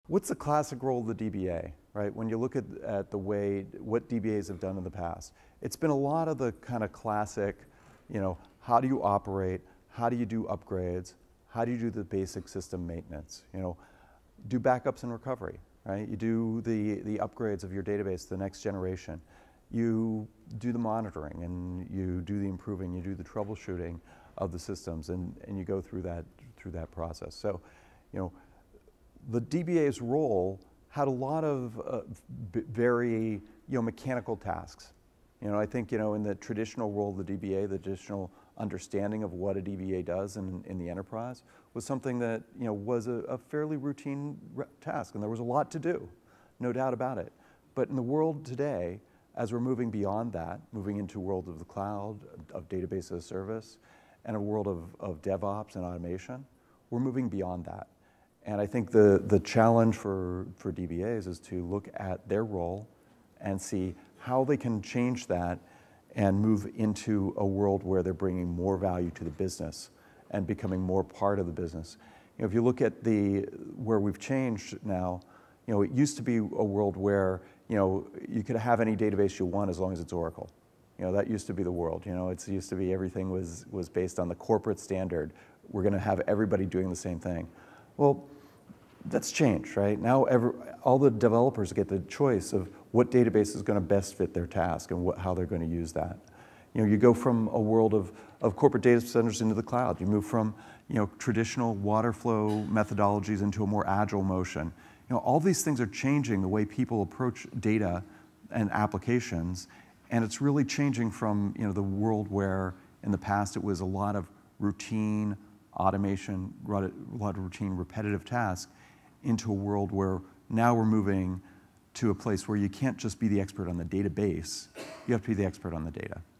What's the classic role of the DBA, right? When you look at the way, what DBAs have done in the past, it's been a lot of the kind of classic, how do you operate, how do you do upgrades, how do you do the basic system maintenance, do backups and recovery, right? You do the upgrades of your database to the next generation. You do the monitoring and you do the improving, you do the troubleshooting of the systems, and you go through that process. So, the DBA's role had a lot of very mechanical tasks. I think in the traditional role of the DBA, the traditional understanding of what a DBA does in the enterprise was something that was a fairly routine task, and there was a lot to do, no doubt about it. But in the world today, as we're moving beyond that, moving into a world of the cloud, of database as a service, and a world of DevOps and automation, we're moving beyond that. And I think the challenge for DBAs is to look at their role and see how they can change that and move into a world where they're bringing more value to the business and becoming more part of the business. If you look at where we've changed now, it used to be a world where you could have any database you want as long as it's Oracle. That used to be the world. It used to be everything was based on the corporate standard. We're going to have everybody doing the same thing. Well, that's changed, right? Now all the developers get the choice of what database is going to best fit their task and how they're going to use that. You go from a world of corporate data centers into the cloud. You move from traditional water flow methodologies into a more agile motion. All these things are changing the way people approach data and applications, and it's really changing from the world where in the past it was a lot of routine automation, a lot of routine repetitive tasks, into a world where now we're moving to a place where you can't just be the expert on the database, you have to be the expert on the data.